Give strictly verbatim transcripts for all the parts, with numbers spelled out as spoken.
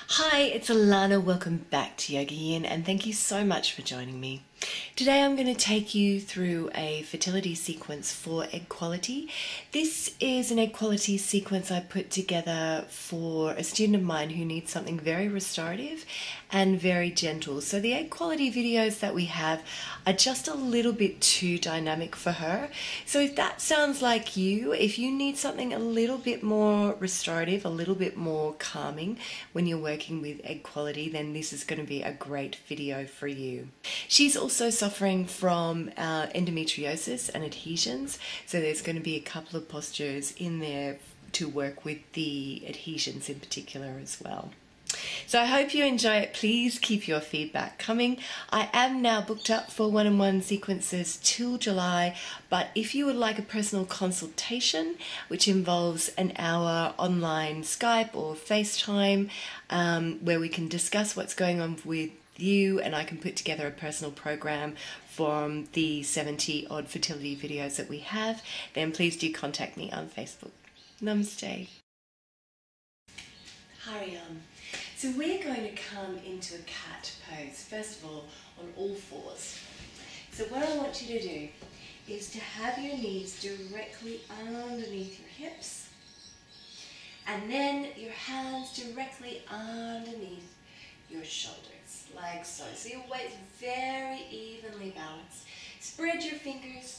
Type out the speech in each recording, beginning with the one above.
Hi, it's Allannah. Welcome back to YogaYin, and thank you so much for joining me. Today I'm going to take you through a fertility sequence for egg quality. This is an egg quality sequence I put together for a student of mine who needs something very restorative and very gentle. So the egg quality videos that we have are just a little bit too dynamic for her. So if that sounds like you, if you need something a little bit more restorative, a little bit more calming when you're working with egg quality, then this is going to be a great video for you. She's also suffering from uh, endometriosis and adhesions, so there's going to be a couple of postures in there to work with the adhesions in particular as well. So I hope you enjoy it. Please keep your feedback coming. I am now booked up for one-on-one sequences till July, but if you would like a personal consultation, which involves an hour online Skype or FaceTime, um, where we can discuss what's going on with you and I can put together a personal program from the seventy odd fertility videos that we have, then please do contact me on Facebook. Namaste. Hariam. So we're going to come into a cat pose, first of all, on all fours. So what I want you to do is to have your knees directly underneath your hips, and then your hands directly underneath your shoulders, like so. So your weight's very evenly balanced. Spread your fingers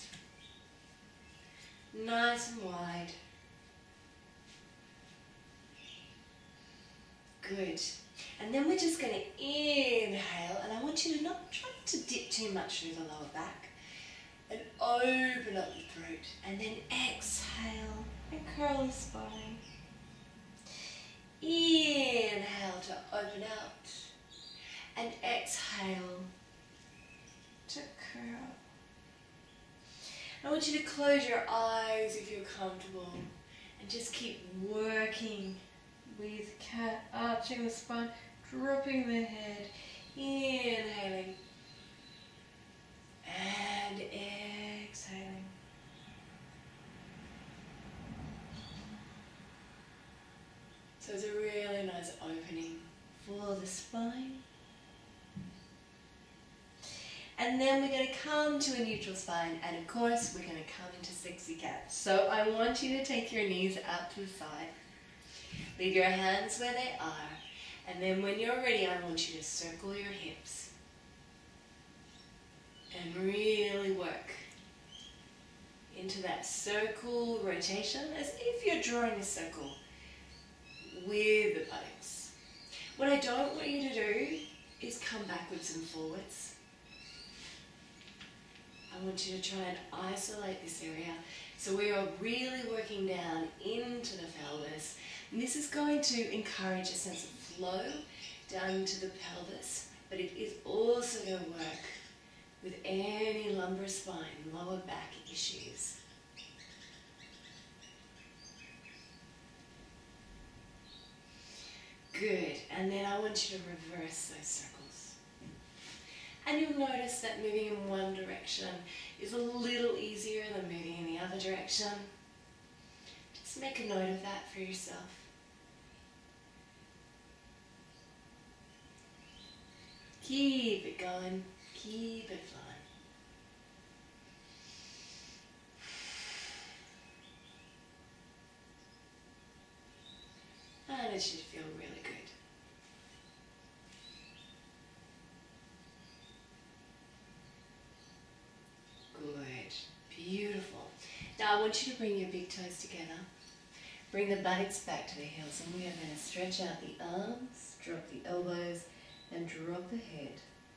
nice and wide. Good. And then we're just going to inhale, and I want you to not try to dip too much through the lower back, and open up the throat, and then exhale and curl the spine. Inhale to open out, and exhale to curl. I want you to close your eyes if you're comfortable, and just keep working with cat, arching the spine, dropping the head, inhaling and exhaling. So it's a really nice opening for the spine. And then we're going to come to a neutral spine, and of course we're going to come into sexy cat. So I want you to take your knees out to the side. Leave your hands where they are, and then when you're ready, I want you to circle your hips and really work into that circle rotation as if you're drawing a circle with the buttocks. What I don't want you to do is come backwards and forwards. I want you to try and isolate this area. So we are really working down into the pelvis. And this is going to encourage a sense of flow down to the pelvis, but it is also going to work with any lumbar spine, lower back issues. Good, and then I want you to reverse those circles. And you'll notice that moving in one direction is a little easier than moving in the other direction. Just make a note of that for yourself. Keep it going, keep it flowing. And it should feel really good. Good, beautiful. Now I want you to bring your big toes together. Bring the buttocks back to the heels, and we are going to stretch out the arms, drop the elbows, and drop the head.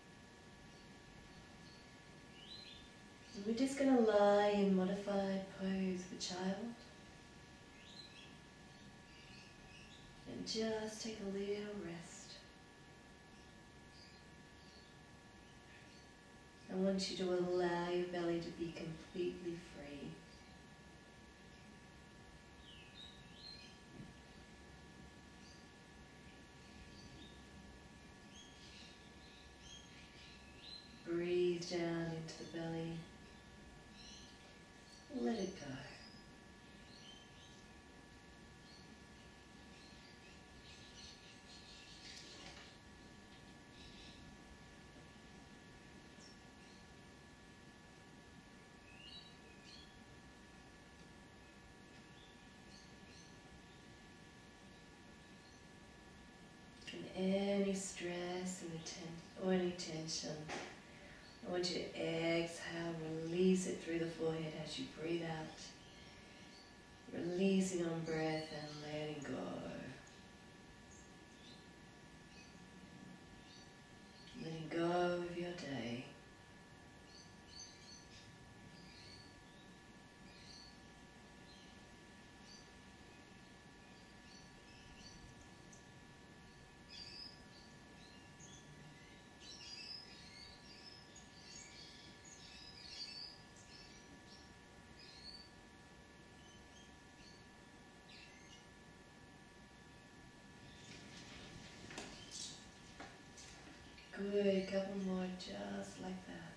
And we're just going to lie in modified pose for child. And just take a little rest. I want you to allow your belly to be completely free. Breathe down into the belly. Let it go. tension. I want you to exhale, release it through the forehead as you breathe out. Releasing on breath and letting go. Letting go of your day. Good, couple more just like that.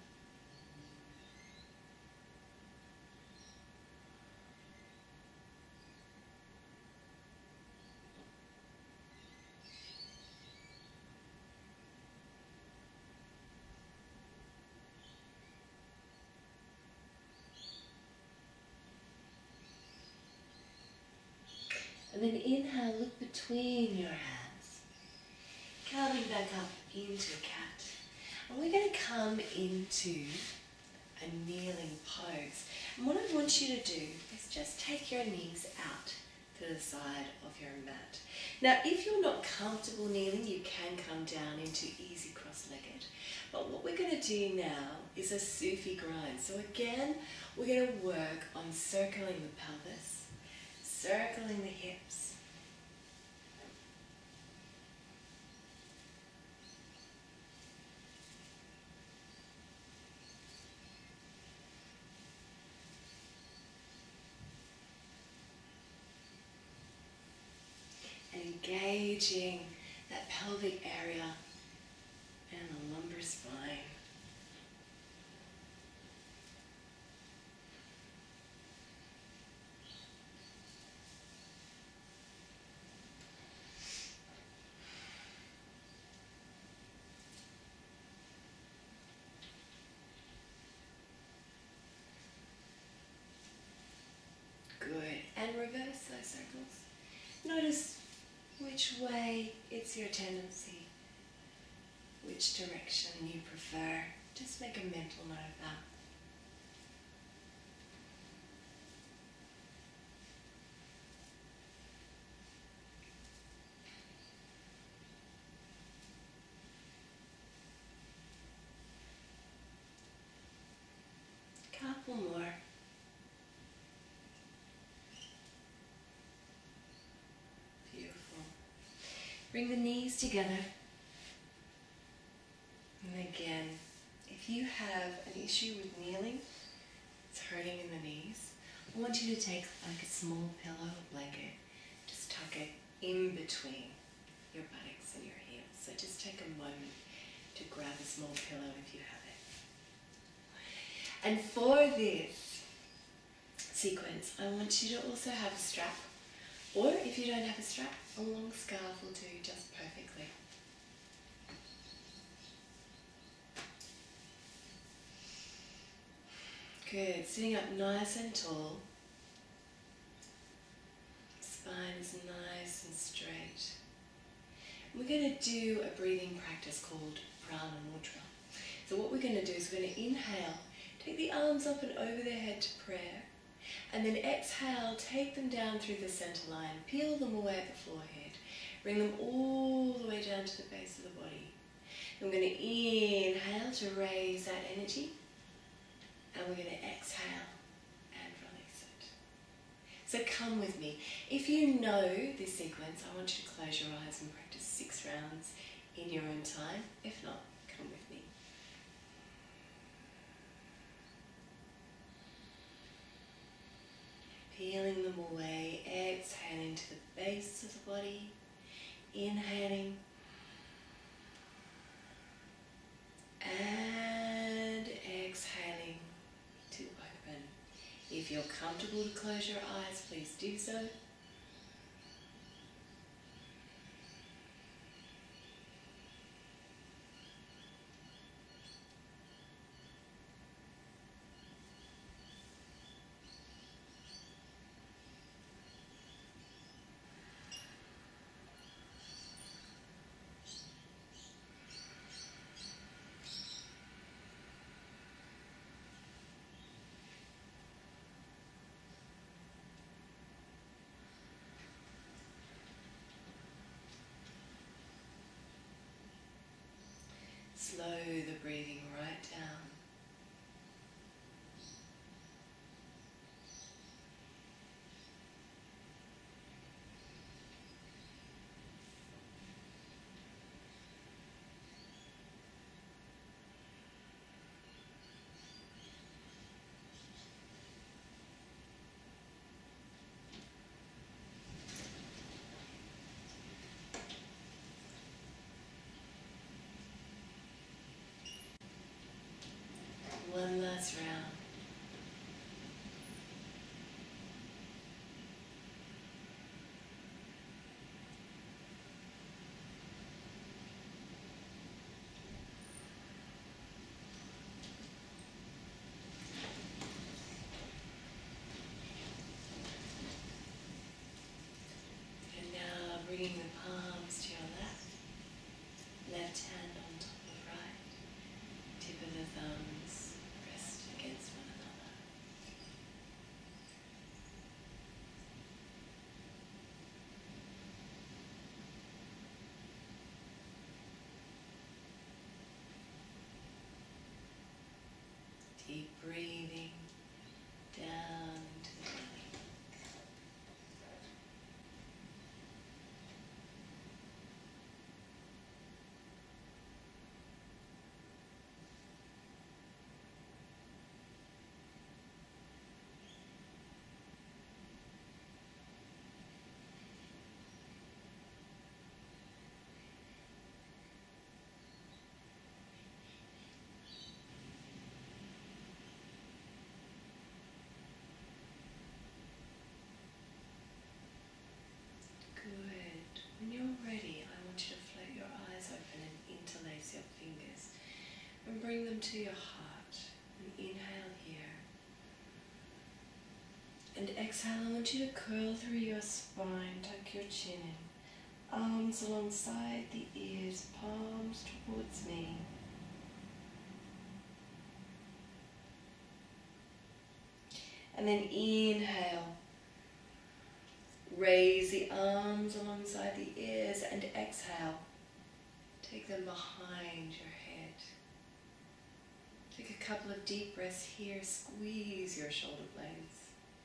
And then inhale, look between your hands. Coming back up into a cat. And we're going to come into a kneeling pose. And what I want you to do is just take your knees out to the side of your mat. Now, if you're not comfortable kneeling, you can come down into easy cross-legged. But what we're going to do now is a Sufi grind. So again, we're going to work on circling the pelvis, circling the hips, engaging that pelvic area and the lumbar spine. Good. And reverse those circles. Notice which way it's your tendency, which direction you prefer. Just make a mental note of that. Couple more. Bring the knees together. And again, if you have an issue with kneeling, it's hurting in the knees, I want you to take like a small pillow or blanket, just tuck it in between your buttocks and your heels. So just take a moment to grab a small pillow if you have it. And for this sequence, I want you to also have a strap. Or if you don't have a strap, a long scarf will do just perfectly. Good, sitting up nice and tall. Spine is nice and straight. We're going to do a breathing practice called Prana Mudra. So what we're going to do is we're going to inhale, take the arms up and over their head to prayer. And then exhale, take them down through the center line, peel them away at the forehead, bring them all the way down to the base of the body. And we're going to inhale to raise that energy, and we're going to exhale and release it. So come with me. If you know this sequence, I want you to close your eyes and practice six rounds in your own time. If not, come with me. Peeling them away, exhaling to the base of the body, inhaling, and exhaling to open. If you're comfortable to close your eyes, please do so. slow the breathing right down. One last round. And now bringing the palms to your left, left hand on top of right, tip of the thumbs pressed against one another. Deep breathing down to the belly. Good. When you're ready, I want you to float your eyes open and interlace your fingers and bring them to your heart. And inhale here. And exhale, I want you to curl through your spine, tuck your chin in, arms alongside the ears, palms towards me. And then inhale. Raise the arms alongside the ears and exhale. Take them behind your head. Take a couple of deep breaths here. Squeeze your shoulder blades.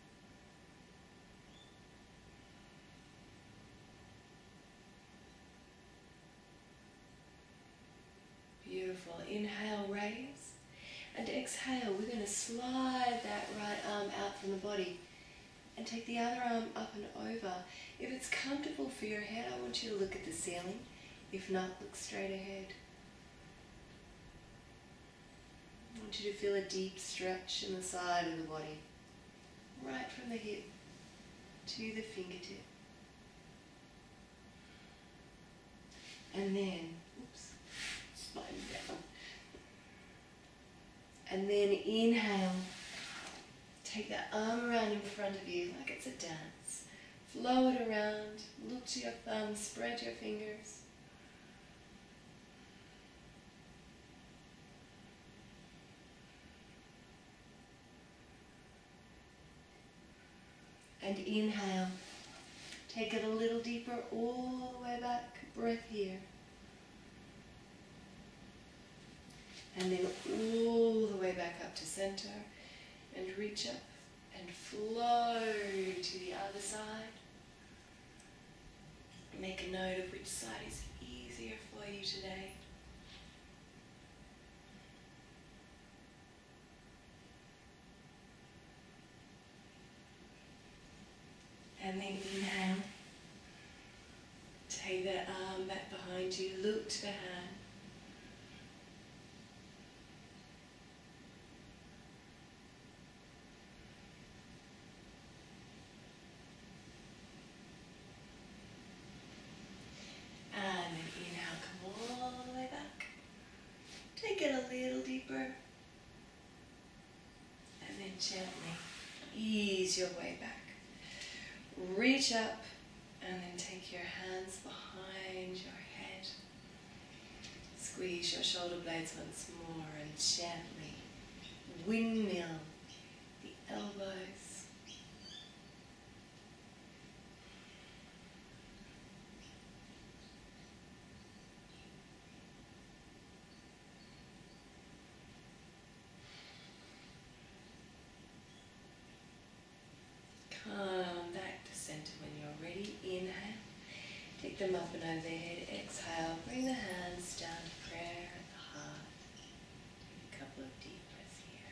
Beautiful. Inhale, raise. And exhale, we're going to slide that right arm out from the body. And take the other arm up and over. If it's comfortable for your head, I want you to look at the ceiling. If not, look straight ahead. I want you to feel a deep stretch in the side of the body. Right from the hip to the fingertip. And then, oops, spine down. And then inhale. Take that arm around in front of you like it's a dance. Flow it around, look to your thumb, spread your fingers. And inhale. Take it a little deeper, all the way back. Breath here. And then all the way back up to center. And reach up and flow to the other side. Make a note of which side is easier for you today. And then inhale. Take that arm back behind you, look to the hand. And then inhale, come all the way back. Take it a little deeper. And then gently ease your way back. Reach up and then take your hands behind your head. Squeeze your shoulder blades once more and gently windmill the elbows. Lift them up and overhead. Exhale. Bring the hands down to prayer at the heart. A couple of deep breaths here.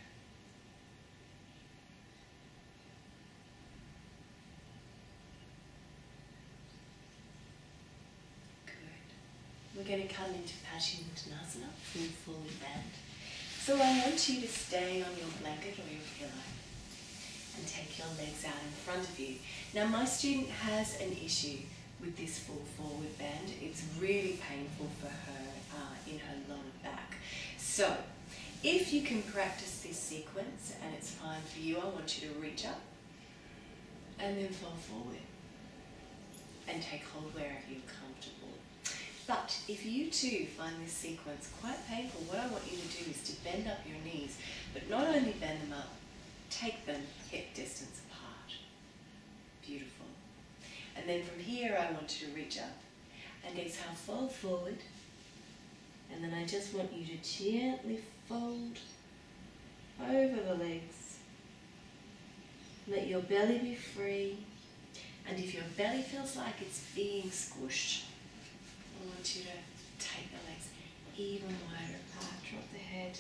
Good. We're going to come into Paschimottanasana, full forward bend. So I want you to stay on your blanket or your pillow and take your legs out in front of you. Now my student has an issue with this full forward bend. It's really painful for her uh, in her lower back. So if you can practice this sequence and it's fine for you, I want you to reach up and then fall forward and take hold wherever you're comfortable. But if you too find this sequence quite painful, what I want you to do is to bend up your knees, but not only bend them up, take them hip distance apart. Beautiful. And then from here I want you to reach up and exhale, fold forward. And then I just want you to gently fold over the legs. Let your belly be free. And if your belly feels like it's being squished, I want you to take the legs even wider apart. Drop the head.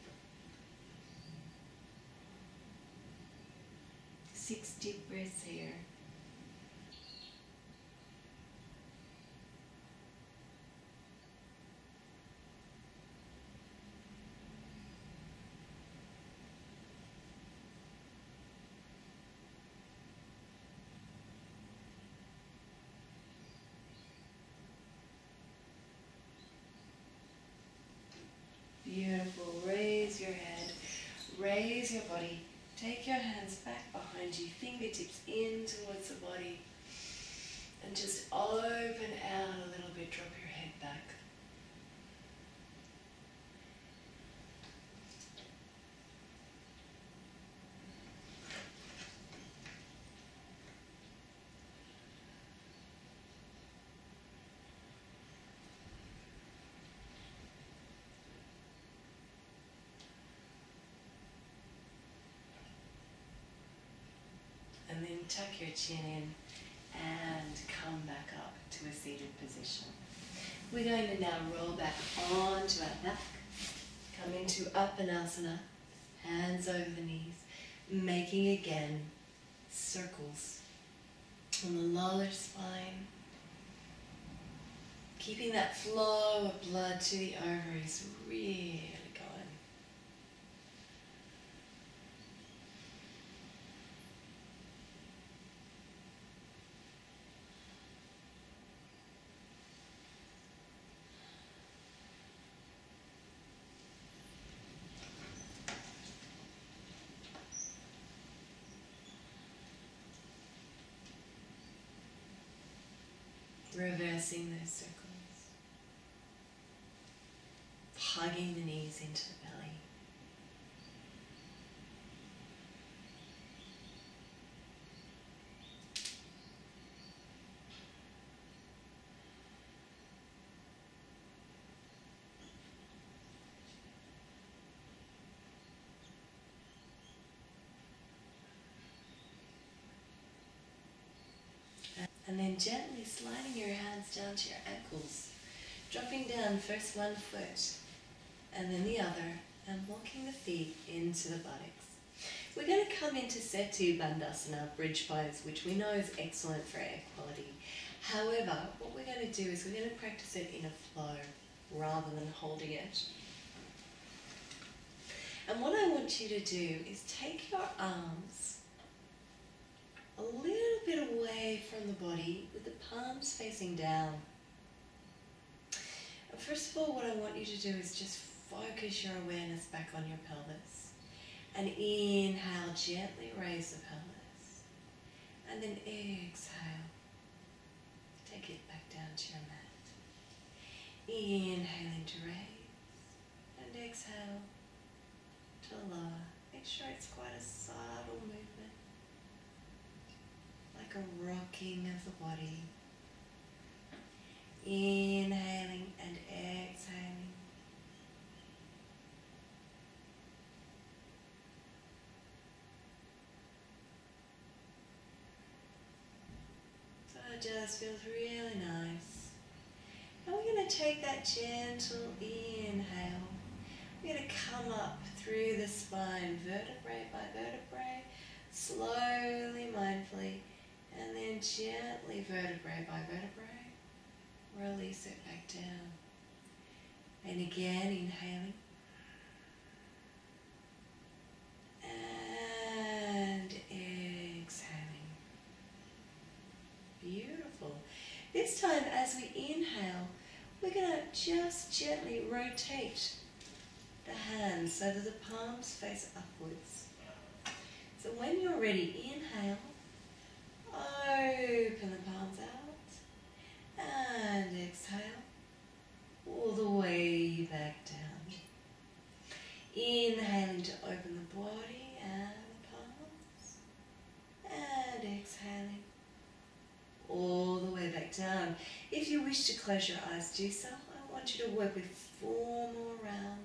Six deep breaths here. Beautiful. Raise your head, raise your body. Take your hands back behind you, fingertips in towards the body. And just open out a little bit, drop your head back. And then tuck your chin in and come back up to a seated position. We're going to now roll back onto our back, come into Uppanasana, hands over the knees, making again circles on the lower spine, keeping that flow of blood to the ovaries really going. Reversing those circles, hugging the knees into the belly. And then gently sliding your hands down to your ankles, dropping down first one foot and then the other, and walking the feet into the buttocks. We're going to come into Setu Bandhasana, bridge pose, which we know is excellent for air quality. However, what we're going to do is we're going to practice it in a flow rather than holding it. And what I want you to do is take your arms a little bit away from the body with the palms facing down. And first of all, what I want you to do is just focus your awareness back on your pelvis. And inhale, gently raise the pelvis. And then exhale, take it back down to your mat. Inhaling to raise, and exhale to lower. Make sure it's quite a subtle movement, like a rocking of the body. Inhaling and exhaling. So it just feels really nice. to take that gentle inhale. We're going to come up through the spine, vertebrae by vertebrae, slowly, mindfully, and then gently, vertebrae by vertebrae, release it back down. And again, inhaling. And exhaling. Beautiful. This time, as we inhale, we're going to just gently rotate the hands so that the palms face upwards. So when you're ready, inhale, open the palms out, and exhale, all the way back down. Inhaling to open the body and the palms, and exhaling, all the way back down. If you wish to close your eyes, do so. I want you to work with four more rounds.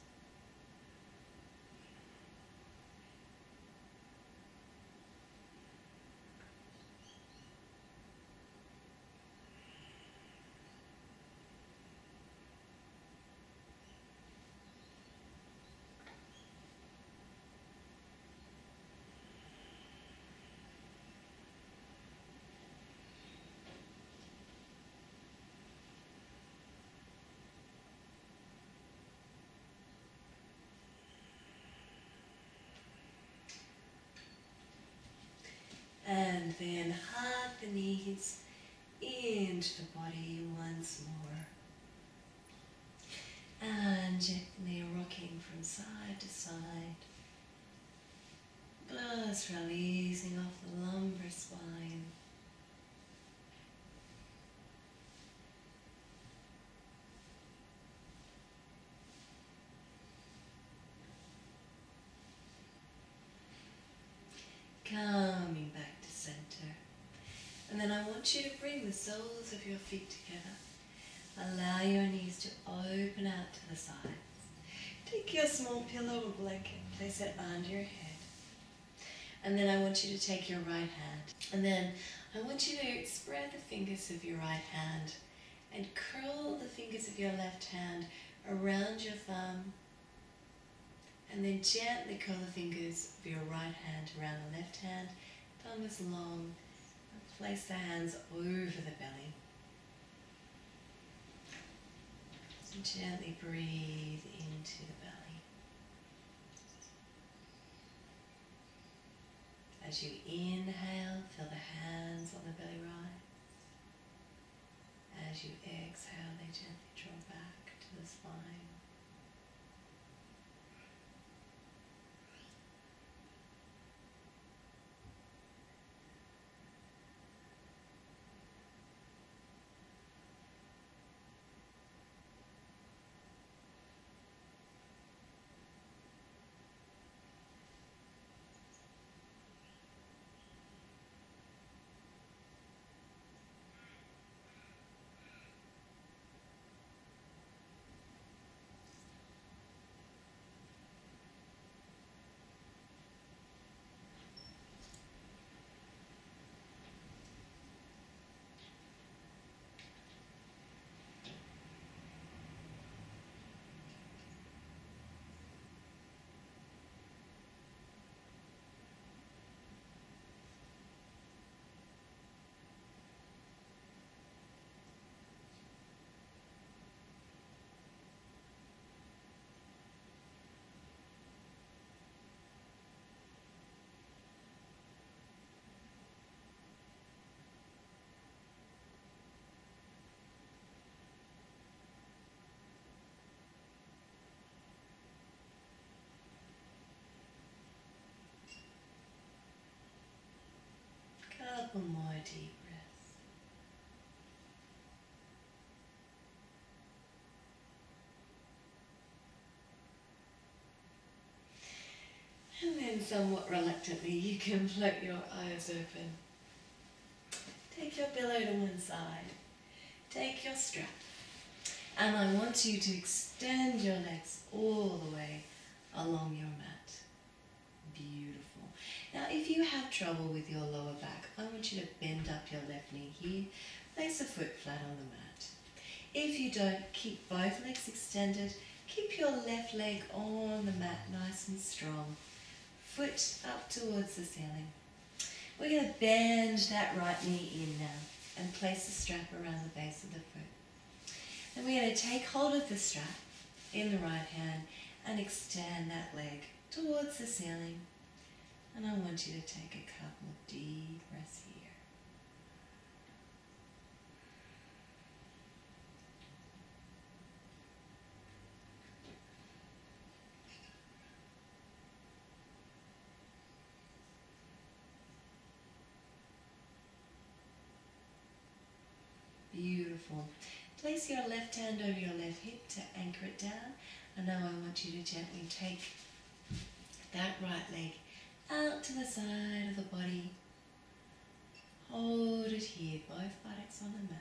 And then hug the knees into the body once more. And gently rocking from side to side. Just releasing off the lumbar spine. Coming back to center. And then I want you to bring the soles of your feet together. Allow your knees to open out to the sides. Take your small pillow or blanket, place it under your head. And then I want you to take your right hand. And then I want you to spread the fingers of your right hand and curl the fingers of your left hand around your thumb. And then gently curl the fingers of your right hand around the left hand. Thumb is long. And place the hands over the belly. And gently breathe into the belly. As you inhale, feel the hands on the belly rise. As you exhale, they gently draw back to the spine. Couple more deep breaths. And then somewhat reluctantly you can float your eyes open. Take your pillow to one side. Take your strap. And I want you to extend your legs all the way along your mat. Beautiful. Now if you have trouble with your lower back, I want you to bend up your left knee here. Place a foot flat on the mat. If you don't, keep both legs extended. Keep your left leg on the mat nice and strong. Foot up towards the ceiling. We're going to bend that right knee in now and place the strap around the base of the foot. And we're going to take hold of the strap in the right hand and extend that leg towards the ceiling. And I want you to take a couple of deep breaths here. Beautiful. Place your left hand over your left hip to anchor it down. And now I want you to gently take that right leg out to the side of the body. Hold it here, both buttocks on the mat.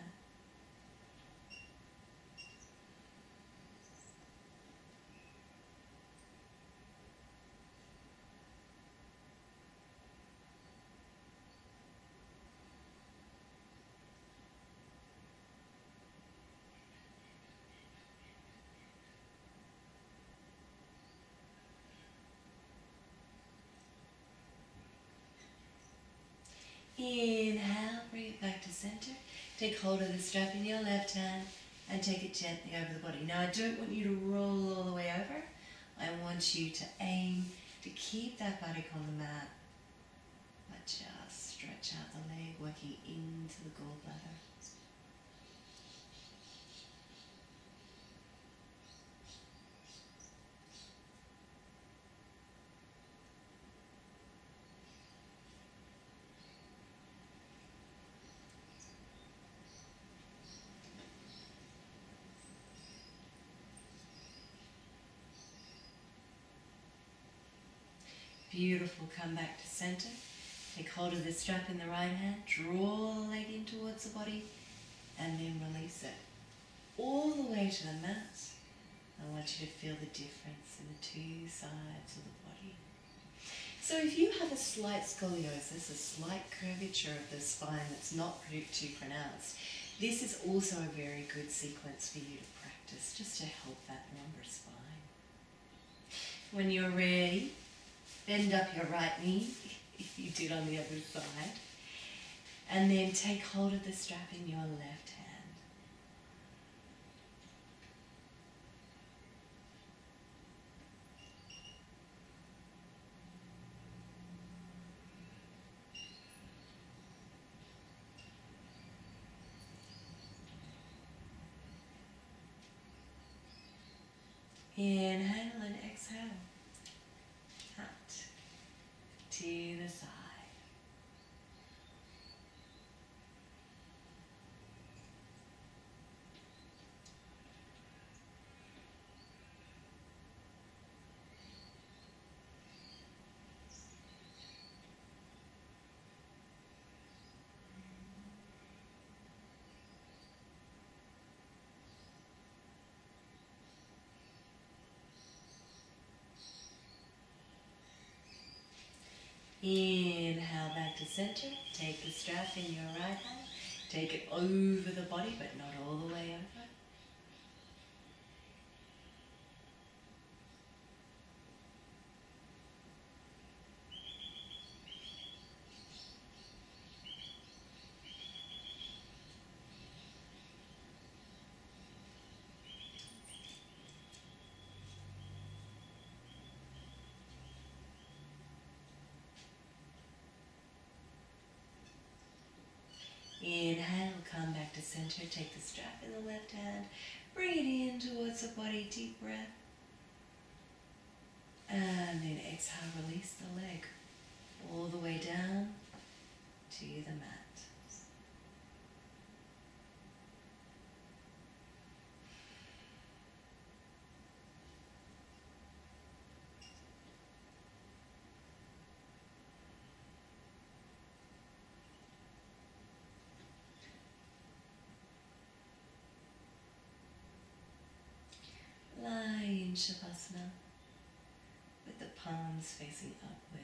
Inhale, bring it back to center. Take hold of the strap in your left hand and take it gently over the body. Now I don't want you to roll all the way over. I want you to aim to keep that buttock on the mat, but just stretch out the leg, working into the gallbladder. Beautiful, come back to center. Take hold of the strap in the right hand, draw the leg in towards the body, and then release it all the way to the mat. I want you to feel the difference in the two sides of the body. So if you have a slight scoliosis, a slight curvature of the spine that's not too pronounced, this is also a very good sequence for you to practice, just to help that lumbar spine. When you're ready, bend up your right knee, if you did on the other side, and then take hold of the strap in your left hand. Inhale and exhale. Out to the side. Inhale back to center. Take the strap in your right hand. Take it over the body, but not all the way over. Inhale, come back to center. Take the strap in the left hand. Bring it in towards the body. Deep breath. And then exhale, release the leg all the way down to the mat. Lie in Shavasana with the palms facing upward.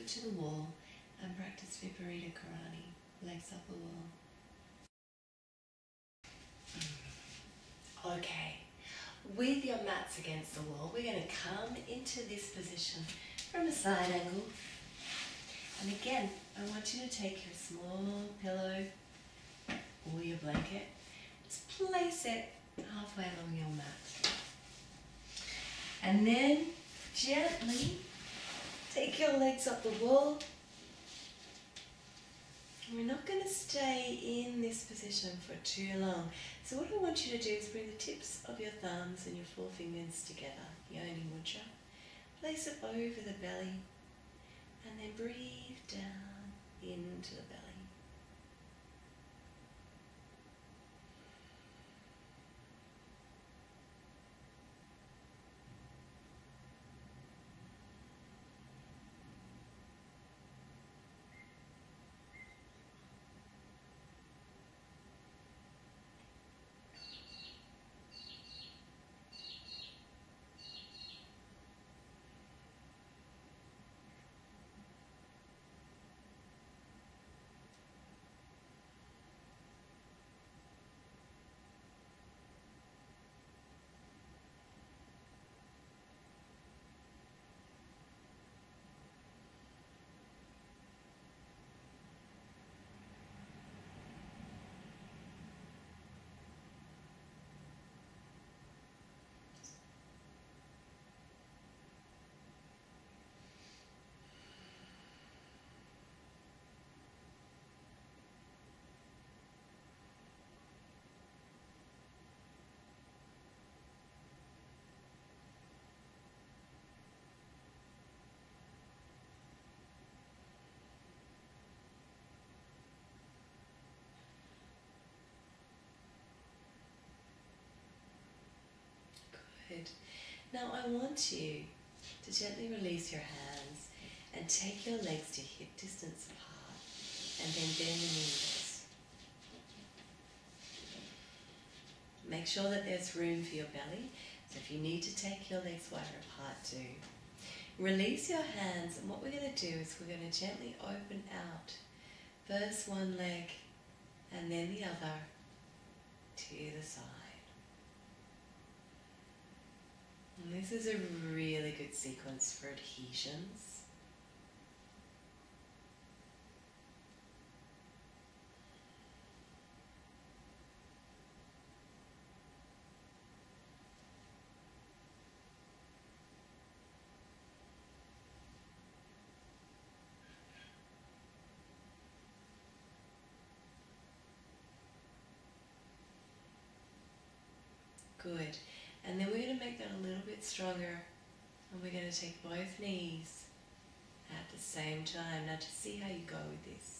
to the wall and practice Viparita Karani, legs up the wall. Okay, with your mats against the wall, we're going to come into this position from a side angle. And again, I want you to take your small pillow or your blanket, just place it halfway along your mat. And then gently take your legs up the wall. We're not going to stay in this position for too long. So what I want you to do is bring the tips of your thumbs and your forefingers together, Yoni Mudra. Place it over the belly and then breathe down into the belly. Good. Now I want you to gently release your hands and take your legs to hip distance apart and then bend the knees. Make sure that there's room for your belly, so if you need to take your legs wider apart, do. Release your hands, and what we're going to do is we're going to gently open out first one leg and then the other to the side. And this is a really good sequence for adhesions. Good. And then we're going to make that a little bit stronger, and we're going to take both knees at the same time. Now to see how you go with this.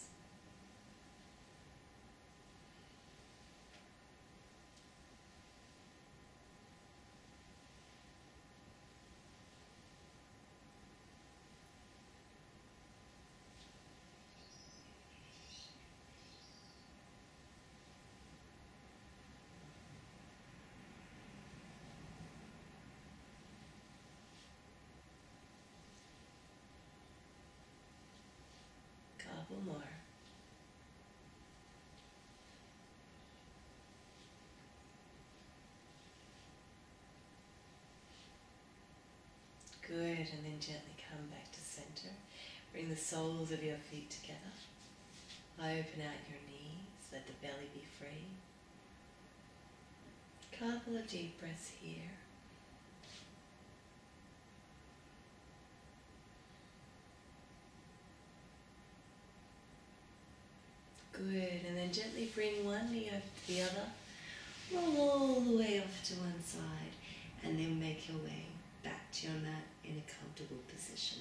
Couple more. Good, and then gently come back to center. Bring the soles of your feet together. Open out your knees, let the belly be free. Couple of deep breaths here. Good, and then gently bring one knee over to the other, roll all the way off to one side, and then make your way back to your mat in a comfortable position.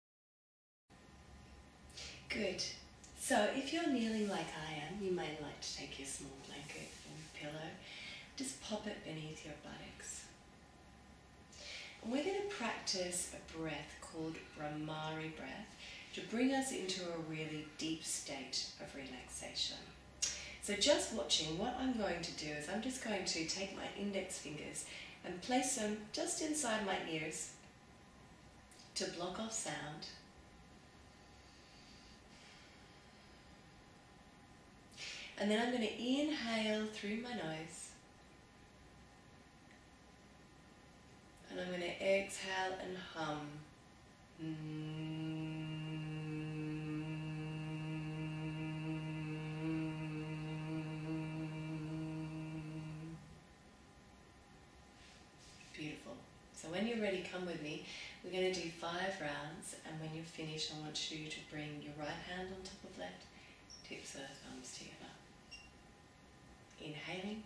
Good. So if you're kneeling like I am, you might like to take your small blanket or pillow, just pop it beneath your buttocks. And we're going to practice a breath called Brahmari breath, to bring us into a really deep state of relaxation. So just watching, what I'm going to do is I'm just going to take my index fingers and place them just inside my ears to block off sound. And then I'm going to inhale through my nose. And I'm going to exhale and hum. Beautiful. So when you're ready, come with me. We're going to do five rounds, and when you're finished, I want you to bring your right hand on top of left, tips of the thumbs together. Inhaling.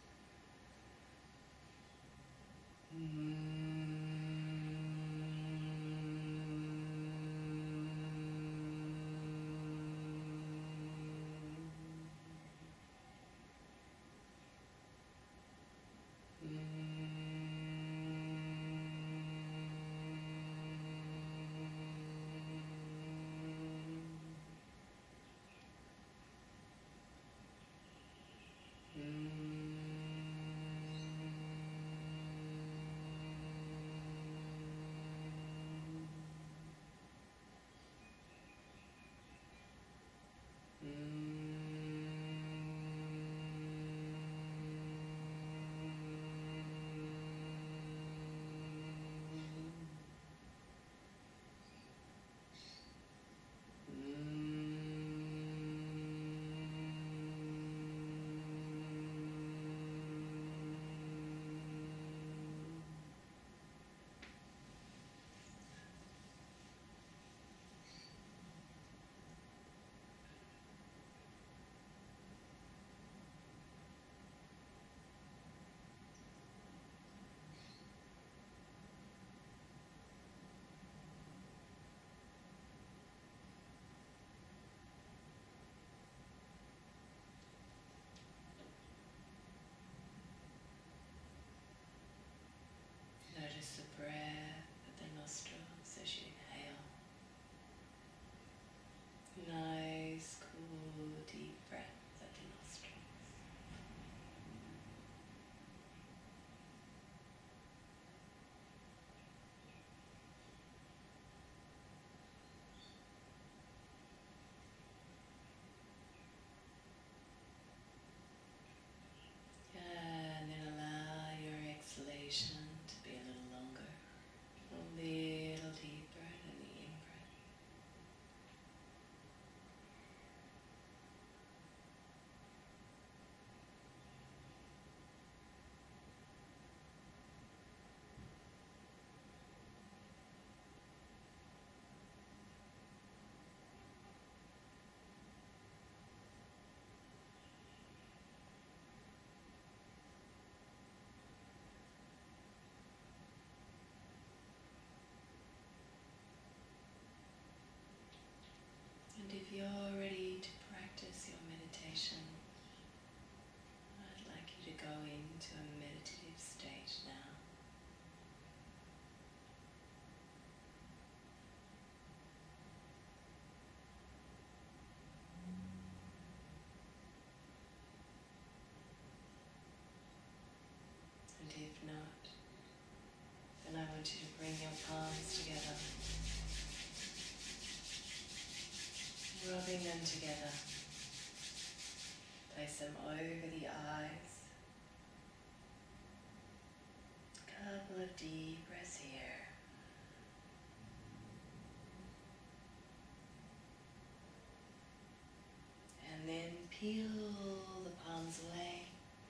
Notice the breath at the nostrils as you inhale. Nice, cool, deep breath at the nostrils. And then allow your exhalation to be a little longer, a little deeper than the in-breath. And if you're ready to practice your meditation, I'd like you to go into a meditative state now. And if not, then I want you to bring your palms together, rubbing them together. Place them over the eyes. Couple of deep breaths here. And then peel the palms away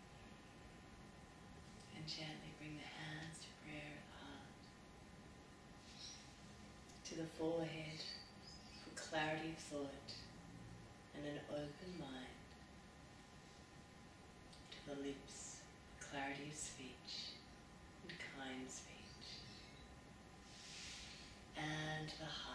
and gently bring the hands to prayer at the heart, to the forehead for clarity of thought and an open mind, to the lips, clarity of speech and kind speech, and the heart.